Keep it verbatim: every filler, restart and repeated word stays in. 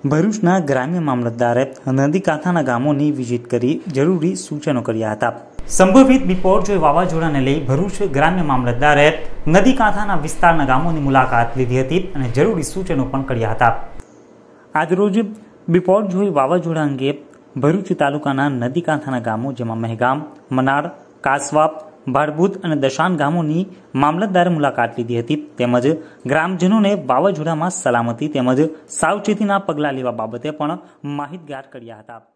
ભરૂચના ગ્રામ્ય મામલતદારે નદી કાંઠાના ગામોની વિઝિટ કરી જરૂરી સૂચનો કર્યા હતા। સંભવિત બિપોરજોય વાવાઝોડાને લઈ ભરૂચ ગ્રામ્ય મામલતદારે નદી કાંઠાના વિસ્તારના ગામોની મુલાકાત લીધી હતી અને જરૂરી સૂચનો પણ કર્યા હતા। આજરોજ બિપોરજોય વાવાઝોડા અંગે ભરૂચ તાલુકાના નદી કાંઠાના ગામો જેમાં મહેગામ, મનાર, કાસવા, ભાડભૂત અને દશાન ગામોની મામલતદારે મુલાકાત લીધી હતી તેમજ ગ્રામજનોને વાવાઝોડામાં સલામતી તેમજ સાવચેતીના પગલાં લેવા બાબતે પણ માહિતગાર કર્યા હતા।